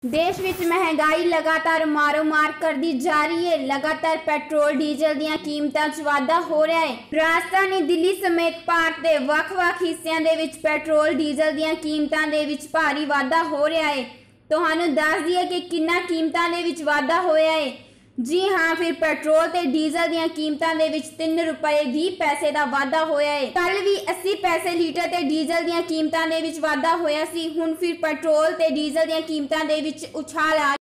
देश विच महंगाई लगातार मारो मार करदी जा रही है। लगातार पेट्रोल डीजल दीयां कीमतां 'च वाधा हो रहा है। राजधानी दिल्ली समेत भारत के ਵੱਖ-ਵੱਖ हिस्सों दे विच पेट्रोल डीजल दीयां कीमतां दे विच भारी वाधा हो रहा है। तुहानूं दस दईए कि किन्ना कीमतां दे विच वाधा होया है। जी हाँ, फिर पेट्रोल ते डीजल दीयां कीमतां दे विच 3 रुपए 20 पैसे का वाधा होया है। कल भी 80 पैसे लीटर ते डीजल दीयां कीमतां दे विच वाधा होया सी। हुण फिर पेट्रोल ते डीजल दीयां कीमतां दे विच उछाल आ